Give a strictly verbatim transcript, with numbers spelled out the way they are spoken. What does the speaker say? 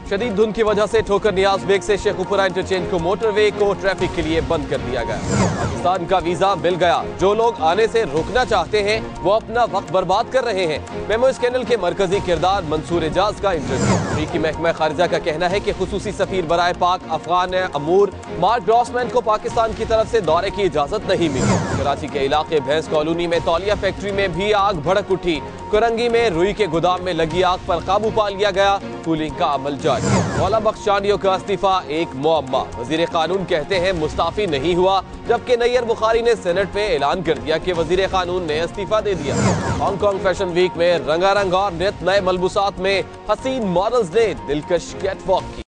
शदीद धुंध की वजह से ठोकर नियाज बेग से शेखुपुरा इंटरचेंज को मोटरवे को ट्रैफिक के लिए बंद कर दिया गया। पाकिस्तान का वीजा मिल गया। जो लोग आने से रोकना चाहते हैं वो अपना वक्त बर्बाद कर रहे हैं। मेमो स्कैंडल के मरकजी किरदार मंसूर एजाज का इंटरव्यू। अमरीकी महकमा खारिजा का कहना है कि खुसूसी सफीर बराए पाक अफगान अमूर मार्क ग्रॉसमैन को पाकिस्तान की तरफ से दौरे की इजाजत नहीं मिली। कराची के इलाके भैंस कॉलोनी में तौलिया फैक्ट्री में भी आग भड़क उठी। कुरंगी में रुई के गोदाम में लगी आग पर काबू पा लिया गया। कूलिंग का अमल जारी। मौला बख्शानियों का इस्तीफा एक मुअम्मा। वजीर कानून कहते हैं मुस्ताफी नहीं हुआ, जबकि नैयर बुखारी ने सेनेट में ऐलान कर दिया कि वजीर कानून ने इस्तीफा दे दिया। हांगकांग फैशन वीक में रंगारंग और नित नए मलबूसात में हसीन मॉडल्स ने दिलकश कैटवॉक की।